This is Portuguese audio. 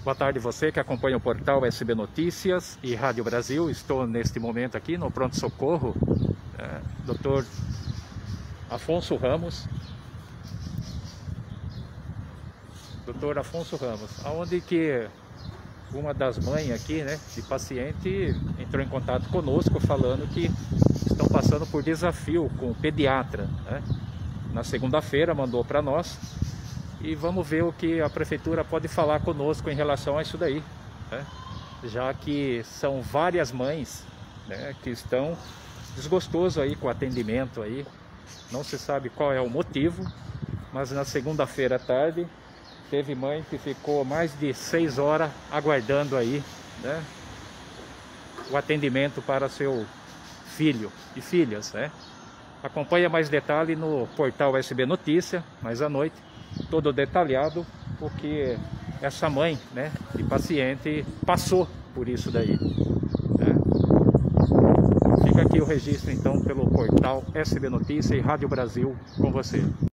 Boa tarde você que acompanha o portal SB Notícias e Rádio Brasil. Estou neste momento aqui no pronto-socorro, Dr. Afonso Ramos. Dr. Afonso Ramos, aonde que uma das mães aqui, de paciente, entrou em contato conosco falando que estão passando por desafio com o pediatra, Na segunda-feira mandou para nós. E vamos ver o que a prefeitura pode falar conosco em relação a isso daí, já que são várias mães, que estão desgostosos aí com o atendimento aí. Não se sabe qual é o motivo, mas na segunda-feira à tarde teve mãe que ficou mais de 6 horas aguardando aí, o atendimento para seu filho e filhas, Acompanha mais detalhe no portal SB Notícia, mais à noite. Todo detalhado, porque essa mãe, de paciente passou por isso daí. Fica aqui o registro então pelo portal SB Notícia e Rádio Brasil com você.